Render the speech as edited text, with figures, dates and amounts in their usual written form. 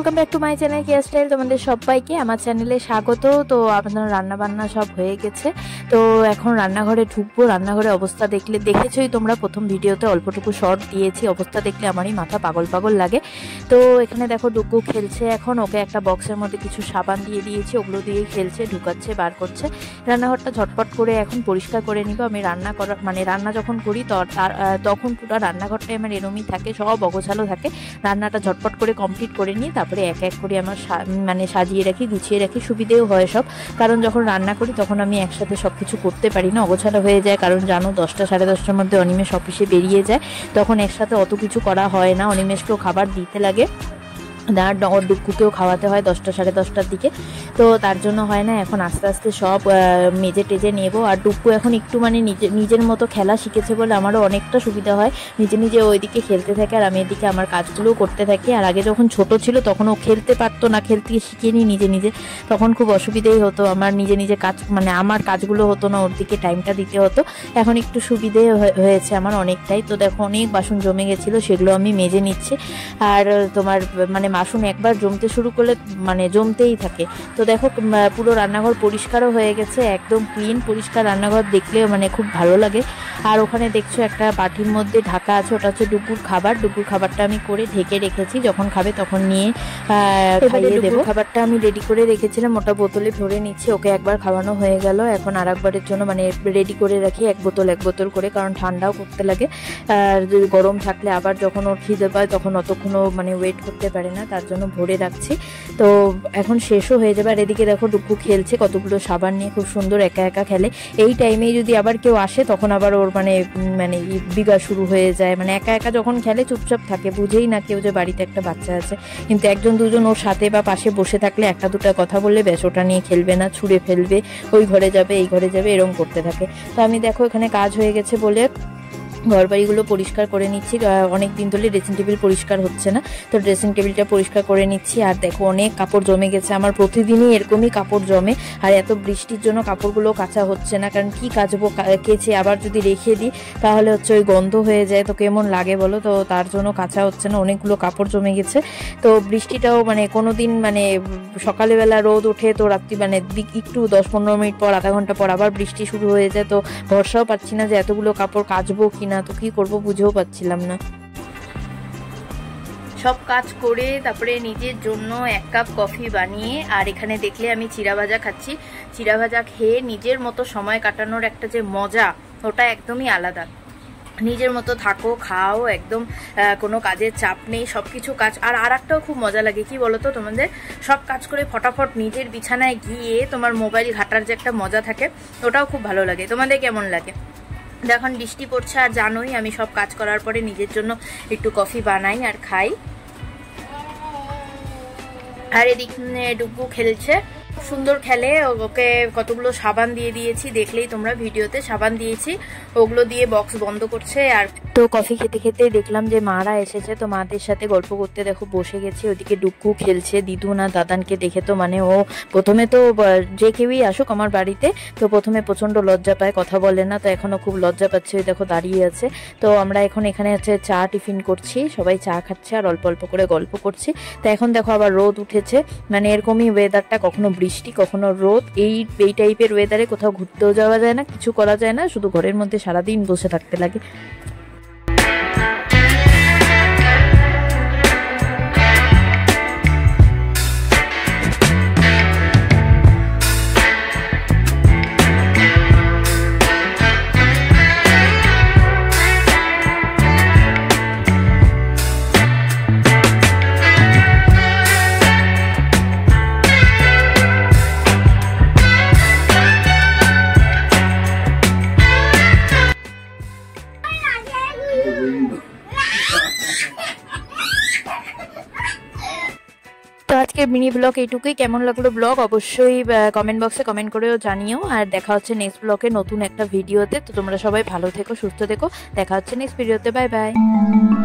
Welcome back to my channel care style. তোমাদের সবাইকে আমার চ্যানেলে স্বাগত। তো আপনার রান্না বান্না সব হয়ে গেছে, তো এখন রান্নাঘরে ঢুকবো। রান্নাঘরে অবস্থা দেখেছোই তোমরা, প্রথম ভিডিওতে অল্পটুকু শর্ট দিয়েছি। অবস্থা দেখলে আমারই মাথা পাগল পাগল লাগে। তো এখানে দেখো ডুগু খেলছে, এখন ওকে একটা বক্সের মধ্যে কিছু সাবান দিয়ে দিয়েছি, ওগুলো দিয়েই খেলছে, ঢুকাচ্ছে বার করছে। রান্নাঘরটা ঝটপট করে এখন পরিষ্কার করে নিব। আমি রান্না যখন করি তখন পুরো রান্নাঘরটা আমার এরমই থাকে, সব অগোছালো থাকে। রান্নাটা ঝটপট করে কমপ্লিট করে নিই, তারপরে এক এক করে আমার সাজিয়ে রাখি, গুছিয়ে রাখি, সুবিধেও হয় সব। কারণ যখন রান্না করি তখন আমি একসাথে সব কিছু করতে পারি না, অগোছালো হয়ে যায়। কারণ জানো 10টা সাড়ে 10টার মধ্যে অনিমেষ অফিসে বেরিয়ে যায়, তখন একসাথে অত কিছু করা হয় না। অনিমেষকেও খাবার দিতে লাগে, ওর ডুকুকেও খাওয়াতে হয় 10টা সাড়ে 10টার দিকে, তো তার জন্য হয় না। এখন আস্তে আস্তে সব মেজে টেজে নেবো। আর ডুকু এখন একটু নিজের মতো খেলা শিখেছে বলে আমারও অনেকটা সুবিধা হয়। নিজে ওইদিকে খেলতে থাকে আর আমি এদিকে আমার কাজগুলোও করতে থাকি। আর আগে যখন ছোট ছিল তখন ও খেলতে পারতো না, খেলতে শিখিনি নিজে, তখন খুব অসুবিধেই হতো। আমার নিজে কাজ আমার কাজগুলো হতো না, ওর দিকে টাইমটা দিতে হতো। এখন একটু সুবিধে হয়েছে আমার অনেকটাই। তো দেখো অনেক বাসন জমে গেছিলো, সেগুলো আমি মেজে নিচ্ছি। আর তোমার বাসন একবার জমতে শুরু করলে জমতেই থাকে। তো দেখো পুরো রান্নাঘর পরিষ্কারও হয়ে গেছে, একদম ক্লিন পরিষ্কার রান্নাঘর, দেখলেও খুব ভালো লাগে। আর ওখানে দেখছো একটা বাটির মধ্যে ঢাকা আছে, ওটা হচ্ছে ডুকুর খাবারটা আমি করে ঢেকে রেখেছি, যখন খাবে তখন নিয়ে খাইয়ে দেবো। খাবারটা আমি রেডি করে রেখেছিলাম, ওটা বোতলে ভরে নিচ্ছি। ওকে একবার খাওয়ানো হয়ে গেল, এখন আর একবারের জন্য রেডি করে রাখি এক বোতল করে, কারণ ঠান্ডাও করতে লাগে। আর গরম থাকলে আবার যখন ওর খিদে পায় তখন অতক্ষণও ওয়েট করতে পারে না, তার জন্য ভরে রাখছি। তো এখন শেষও হয়ে যাবে। আর এদিকে দেখো ডুকু খেলছে কতগুলো সাবান নিয়ে, খুব সুন্দর একা খেলে। এই টাইমেই যদি আবার কেউ আসে তখন আবার ওর বিগা শুরু হয়ে যায়। একা যখন খেলে চুপচাপ থাকে, বুঝেই না কেউ যে বাড়িতে একটা বাচ্চা আছে। কিন্তু একজন দুজন ওর সাথে বা পাশে বসে থাকলে একটা দুটা কথা বললে ব্যাস, ওটা নিয়ে খেলবে না, ছুঁড়ে ফেলবে, ওই ঘরে যাবে এই ঘরে যাবে, এরকম করতে থাকে। তো আমি দেখো এখানে কাজ হয়ে গেছে বলে ঘর বাড়িগুলো পরিষ্কার করে নিচ্ছি। অনেক দিন ধরে ড্রেসিং টেবিল পরিষ্কার হচ্ছে না, তো ড্রেসিং টেবিলটা পরিষ্কার করে নিচ্ছি। আর দেখো অনেক কাপড় জমে গেছে, আমার প্রতিদিনই এরকমই কাপড় জমে। আর এত বৃষ্টির জন্য কাপড়গুলো কাচা হচ্ছে না, কারণ কি কাচবো, কেচে আবার যদি রেখে দিই তাহলে হচ্ছে ওই গন্ধ হয়ে যায়, তো কেমন লাগে বলো। তো তার জন্য কাচা হচ্ছে না, অনেকগুলো কাপড় জমে গেছে। তো বৃষ্টিটাও কোনো দিন সকালবেলা রোদ ওঠে, তো রাত্রি একটু 10-15 মিনিট পর, আধা ঘন্টা পর আবার বৃষ্টি শুরু হয়ে যায়। তো ভরসাও পাচ্ছি না যে এতগুলো কাপড় কাচবো কিনা, তো কি করবো বুঝেও পাচ্ছিলাম না। সব কাজ করে তারপরে নিজের জন্য 1 কাপ কফি বানিয়ে, আর এখানে দেখলে আমি চিড়া ভাজা খাচ্ছি। চিড়া ভাজা খেয়ে নিজের মতো সময় কাটানোর একটা যে মজা, ওটা একদমই আলাদা। নিজের মতো থাকো, খাও, একদম কোনো কাজের চাপ নেই, সব কিছু কাজ। আর একটাও খুব মজা লাগে কি বলতো তোমাদের, সব কাজ করে ফটাফট নিজের বিছানায় গিয়ে তোমার মোবাইল ঘাটার যে একটা মজা থাকে, ওটাও খুব ভালো লাগে। তোমাদের কেমন লাগে? এখন বৃষ্টি পড়ছে, আর জানোই আমি সব কাজ করার পরে নিজের জন্য একটু কফি বানাই আর খাই। আর এদিকে ডুগু খেলছে, সুন্দর খেলে। ওকে কতগুলো সাবান দিয়ে দিয়েছি, দেখলেই তোমরা ভিডিওতে সাবান দিয়েছি, ওগুলো দিয়ে বক্স বন্ধ করছে। আর তো কফি খেতে খেতে দেখলাম যে মারা এসেছে, তো মাদের সাথে গল্প করতে দেখো বসে গেছি। ওদিকে ডুগু খেলছে, দিদু না দাদানকে দেখে তো ও প্রথমে তো যে কেউই আসুক আমার বাড়িতে, তো প্রথমে প্রচন্ড লজ্জা পায়, কথা বলে না। তো এখনো খুব লজ্জা পাচ্ছে, দেখো দাঁড়িয়ে আছে। তো আমরা এখন এখানে হচ্ছে চা টিফিন করছি, সবাই চা খাচ্ছে আর অল্প অল্প করে গল্প করছি। তো এখন দেখো আবার রোদ উঠেছে, এরকমই ওয়েদারটা, কখনো বৃষ্টি কখনো রোদ। এই টাইপের ওয়েদারে কোথাও ঘুরতেও যাওয়া যায় না, কিছু করা যায় না, শুধু ঘরের মধ্যে সারাদিন বসে থাকতে লাগে। তো আজকের মিনি ব্লগ এইটুকুই। কেমন লাগলো ব্লগ অবশ্যই কমেন্ট বক্সে কমেন্ট করেও জানিও। আর দেখা হচ্ছে নেক্সট ব্লগে নতুন একটা ভিডিওতে। তো তোমরা সবাই ভালো থেকো, সুস্থ থেকো, দেখা হচ্ছে নেক্সট ভিডিওতে। Bye by.